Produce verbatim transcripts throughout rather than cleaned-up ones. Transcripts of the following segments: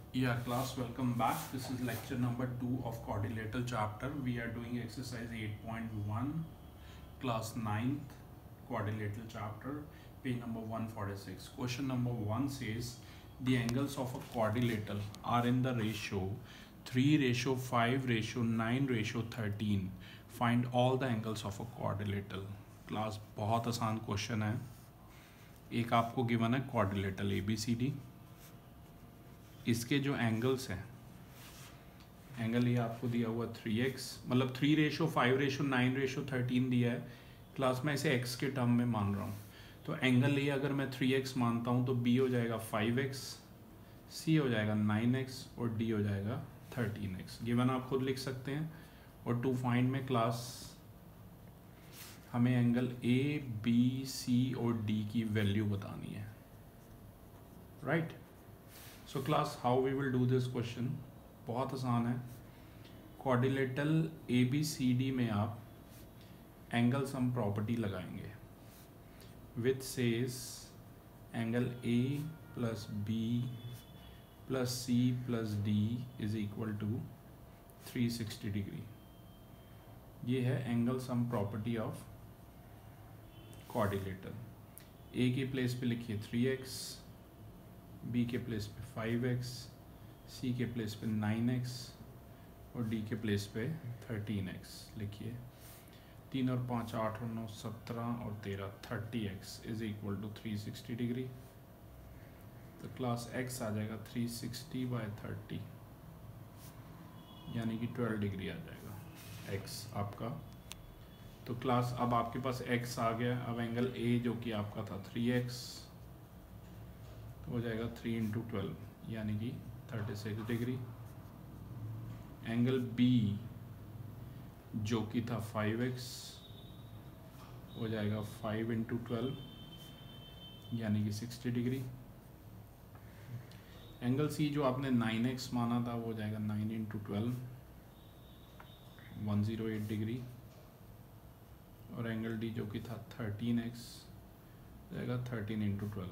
Yeah, class, welcome back. This is lecture number two of quadrilateral chapter. We are doing exercise eight point one, class ninth, quadrilateral chapter, page number one forty-six. Question number one says, the angles of a quadrilateral are in the ratio three ratio five ratio nine ratio thirteen. Find all the angles of a quadrilateral. Class, बहुत आसान question है. एक आपको given है quadrilateral A B C D. इसके जो angles हैं, angle ये आपको दिया हुआ थ्री एक्स, मतलब three ratio five ratio nine ratio thirteen दिया है. क्लास में इसे एक्स के टर्म में मान रहा हूँ. तो एंगल ये अगर मैं थ्री एक्स मानता हूँ तो बी हो जाएगा फाइव एक्स, सी हो जाएगा नाइन एक्स और डी हो जाएगा थर्टीन एक्स. गिवन आप खुद लिख सकते हैं. और टू फाइंड में क्लास हमें एंगल ए बी सी और डी की वैल्यू बतानी है. Right. So class, how we will do this question. बहुत आसान है. Quadrilateral A B C D में आप एंगल सम प्रॉपर्टी लगाएंगे with says angle A plus B plus C plus D is equal to three sixty degree. ये है angle sum property of quadrilateral. A के place पे लिखिए three x, B के place पे फाइव एक्स, सी के place पे nine x और डी के प्लेस पे थर्टीन एक्स लिखिए. तीन और पाँच आठ और नौ सत्रह और तेरह thirty x is equal to three sixty degree. तो क्लास एक्स आ जाएगा थ्री सिक्सटी बाय थर्टी, यानी कि ट्वेल्व डिग्री आ जाएगा एक्स आपका. तो क्लास अब आपके पास x आ गया. अब एंगल a जो कि आपका था थ्री एक्स तो हो जाएगा थ्री इंटू ट्वेल्व यानी कि thirty six degree. Angle b जो कि था फाइव एक्स हो जाएगा फाइव इंटू ट्वेल्व यानी कि सिक्सटी डिग्री. एंगल c जो आपने नाइन एक्स माना था वो हो जाएगा nine into twelve one zero eight degree. और एंगल डी जो कि था थर्टीन एक्स जाएगा thirteen into twelve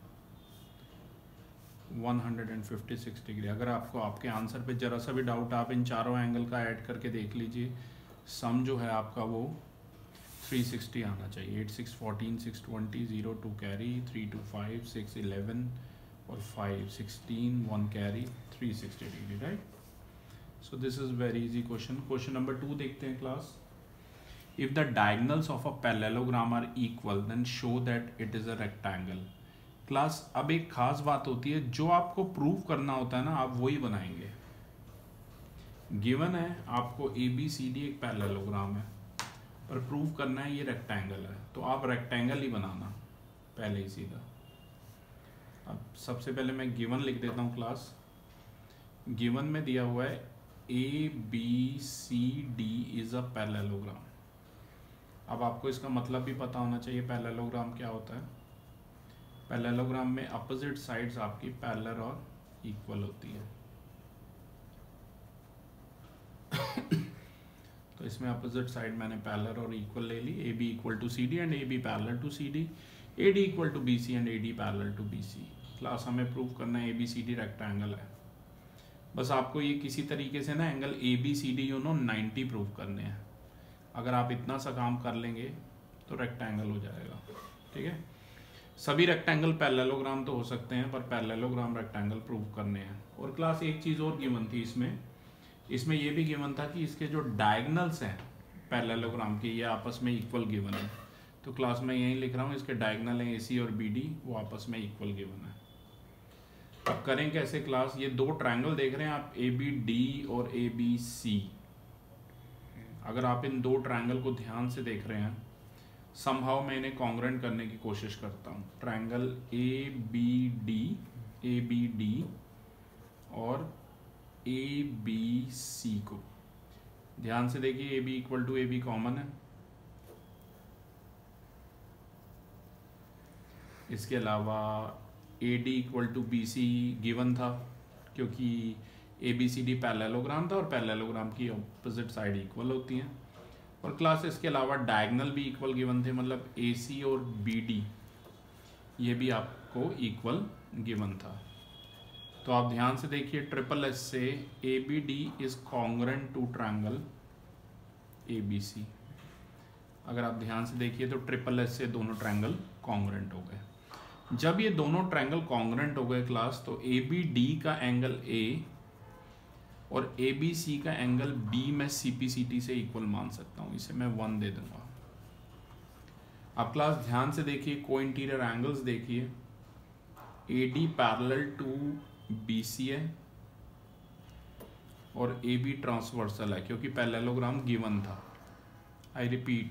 one hundred and fifty six degree. अगर आपको आपके आंसर पे जरा सा भी डाउट, आप इन चारों एंगल का ऐड करके देख लीजिए. सम जो है आपका वो थ्री सिक्सटी आना चाहिए. Eight six fourteen six twenty zero two carry three two five six eleven और five sixteen one carry three sixty degree. Right. So this is very easy question. Question number two देखते हैं class. If the diagonals of a parallelogram are equal, then show that it is a rectangle. Class, अब एक खास बात होती है, जो आपको प्रूव करना होता है ना, आप वही बनाएंगे. गिवन है आपको ए बी सी डी एक पैरेललोग्राम है, पर प्रूव करना है ये रेक्टेंगल है, तो आप रेक्टेंगल ही बनाना पहले ही सीधा. अब सबसे पहले मैं गिवन लिख देता हूँ क्लास. गिवन में दिया हुआ है A B C D is a parallelogram. अब आपको इसका मतलब भी पता होना चाहिए पैरेललोग्राम क्या होता है. पैरेललोग्राम में अपोजिट साइड्स आपकी पैरेलल और इक्वल होती है. तो इसमें अपोजिट साइड मैंने पैरेलल और इक्वल ले ली. A B equal to C D and A B parallel to C D, A D equal to B C and A D parallel to B C. Class हमें prove करना है A B C D rectangle है. बस आपको ये किसी तरीके से ना angle A B C D you know ninety prove करने हैं. अगर आप इतना सा काम कर लेंगे तो रेक्टेंगल हो जाएगा. ठीक है. सभी रेक्टेंगल पैरेललोग्राम तो हो सकते हैं, पर पैरेललोग्राम रेक्टेंगल प्रूव करने हैं. और क्लास एक चीज़ और गिवन थी इसमें. इसमें यह भी गिवन था कि इसके जो डायगोनल्स हैं पैरेललोग्राम के, ये आपस में इक्वल गिवन है. तो क्लास में यही लिख रहा हूँ, इसके डायगोनल हैं ए सी और बी डी, वो आपस में इक्वल गिवन है. अब करें कैसे क्लास. ये दो ट्रायंगल देख रहे हैं आप, ए बी डी और ए बी सी. अगर आप इन दो ट्रायंगल को ध्यान से देख रहे हैं, समहाउ मैं इन्हें कॉन्ग्रेंट करने की कोशिश करता हूँ. Triangle A B D, A B D और ए बी सी को ध्यान से देखिए. A B equal to A B common है. इसके अलावा A D equal to B C given था, क्योंकि A B C D parallelogram था और पैरेललोग्राम की ऑपोजिट साइड इक्वल होती हैं. और क्लास इसके अलावा डायगोनल भी इक्वल गिवन थे, मतलब ए सी और बी डी ये भी आपको इक्वल गिवन था. तो आप ध्यान से देखिए, ट्रिपल एस से A B D is congruent to triangle A B C. अगर आप ध्यान से देखिए तो ट्रिपल एस से दोनों ट्रायंगल कॉन्ग्रेंट हो गए। जब ये दोनों ट्रायंगल कॉन्ग्रेंट हो गए क्लास, तो ए बी डी का एंगल ए और ए बी सी का एंगल बी मैं सी पी सी टी से इक्वल मान सकता हूँ। इसे मैं वन दे दूंगा। अब क्लास ध्यान से देखिए, को इंटीरियर एंगल्स देखिए, A D parallel to B C है और ए बी ट्रांसवर्सल है, क्योंकि पैरेललोग्राम गिवन था। I repeat,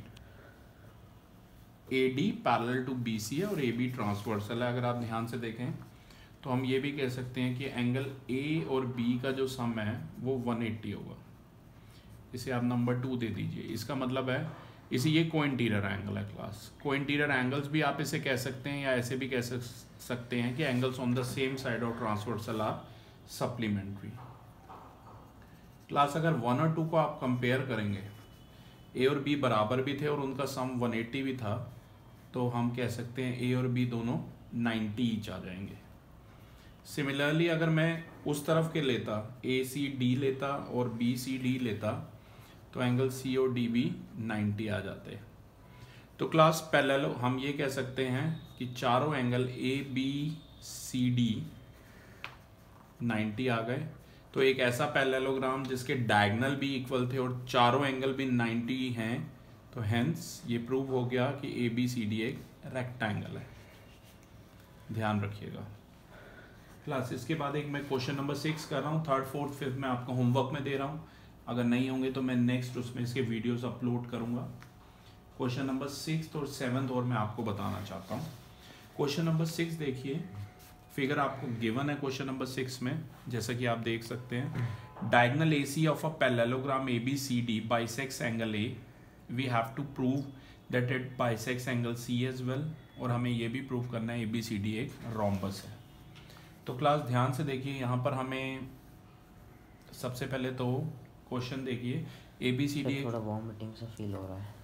A D parallel to B C है और ए बी ट्रांसवर्सल है। अगर आप ध्यान से देखें तो हम ये भी कह सकते हैं कि एंगल ए और बी का जो सम है वो वन एट्टी होगा। इसे आप नंबर टू दे दीजिए। इसका मतलब है इसे, ये को इंटीरियर एंगल है क्लास। को इंटीरियर एंगल्स भी आप इसे कह सकते हैं या ऐसे भी कह सकते हैं कि angles on the same side of transversal are supplementary. Class अगर वन और टू को आप कंपेयर करेंगे, ए और बी बराबर भी थे और उनका सम वन एट्टी भी था, तो हम कह सकते हैं ए और बी दोनों नाइन्टी ईच आ जाएंगे। सिमिलरली अगर मैं उस तरफ के लेता, ए सी डी लेता और बी सी डी लेता, तो एंगल सी और डी भी नाइन्टी आ जाते। तो क्लास पैरेलल हम ये कह सकते हैं कि चारों angle A B C D ninety आ गए। तो एक ऐसा पैरेललोग्राम जिसके डायगोनल भी इक्वल थे और चारों एंगल भी नाइन्टी हैं, तो हेंस ये प्रूव हो गया कि ए बी सी डी एक रेक्टेंगल है। ध्यान रखिएगा क्लास। इसके बाद एक मैं क्वेश्चन नंबर सिक्स कर रहा हूँ, थर्ड फोर्थ फिफ्थ में आपको होमवर्क में दे रहा हूँ। अगर नहीं होंगे तो मैं नेक्स्ट उसमें इसके वीडियोस अपलोड करूँगा। क्वेश्चन नंबर सिक्स और सेवन्थ और मैं आपको बताना चाहता हूँ। क्वेश्चन नंबर सिक्स देखिए, फिगर आपको गिवन है क्वेश्चन नंबर सिक्स में, जैसा कि आप देख सकते हैं। Diagonal A C of a parallelogram A B C D bisects angle A, we have to prove that it bisects angle C as well. और हमें ये भी प्रूव करना है ए बी सी डी एक रोम्बस है। तो क्लास ध्यान से देखिए, यहाँ पर हमें सबसे पहले तो क्वेश्चन देखिए, ए बी सी डी थोड़ा वॉमिटिंग सा फील हो रहा है।